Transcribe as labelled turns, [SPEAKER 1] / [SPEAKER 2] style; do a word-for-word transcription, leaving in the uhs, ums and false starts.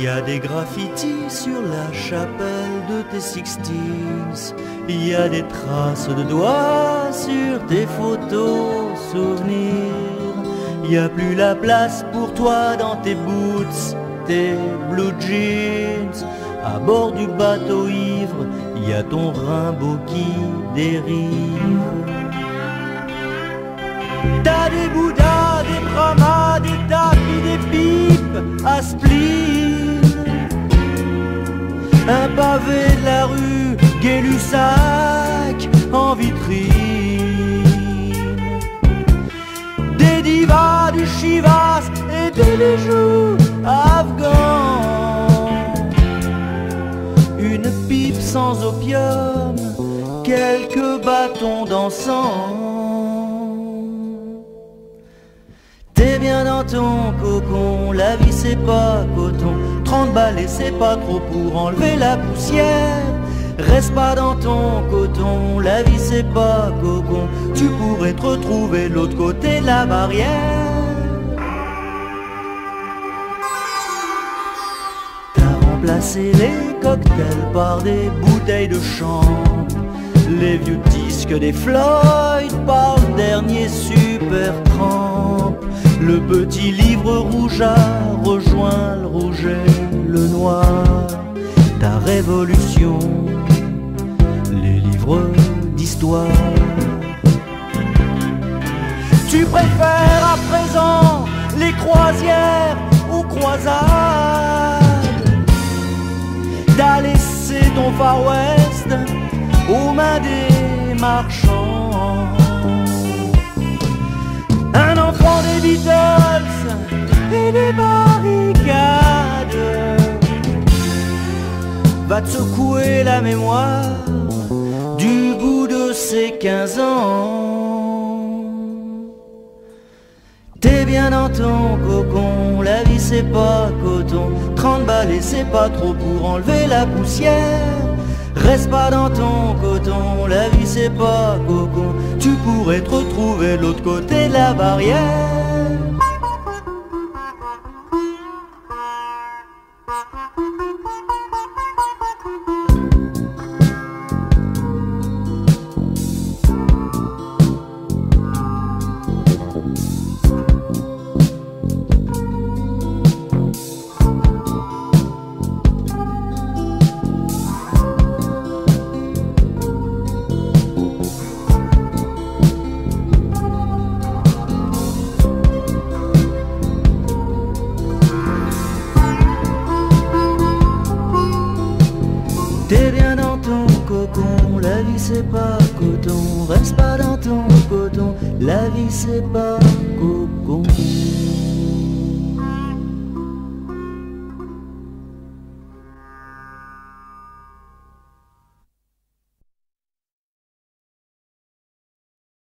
[SPEAKER 1] y a des graffitis sur la chapelle de tes Sixteens. Il y a des traces de doigts sur tes photos souvenirs. Il y a plus la place pour toi dans tes boots, tes blue jeans. À bord du bateau ivre, il y a ton Rimbaud qui dérive. T'as des bouddhas, des brahmas, des tapis, des pipes à spleen. Un pavé de la rue Gay-Lussac en vitrine. Des divas, du chivas et des bijoux afghans. Une pipe sans opium, quelques bâtons d'encens. T'es bien dans ton cocon, la vie c'est pas coton. Trente balles et c'est pas trop pour enlever la poussière. Reste pas dans ton coton, la vie c'est pas cocon. Tu pourrais te retrouver de l'autre côté de la barrière. T'as remplacé les cocktails par des bouteilles de champ. Les vieux disques des Floyd par le dernier Super Tramp. Le petit livre rouge a rejoint le rouge et le noir. Ta révolution, les livres d'histoire. Tu préfères à présent les croisières aux croisades. T'as laissé ton Far West aux mains des marchands. Un enfant des Beatles et des barricades va te secouer la mémoire du bout de ses quinze ans. T'es bien dans ton cocon, la vie c'est pas coton. Trente balles et c'est pas trop pour enlever la poussière. Reste pas dans ton coton, la vie c'est pas cocon. Tu pourrais te retrouver de l'autre côté de la barrière. T'es bien dans ton cocon, la vie c'est pas coton. Reste pas dans ton coton, la vie c'est pas coton.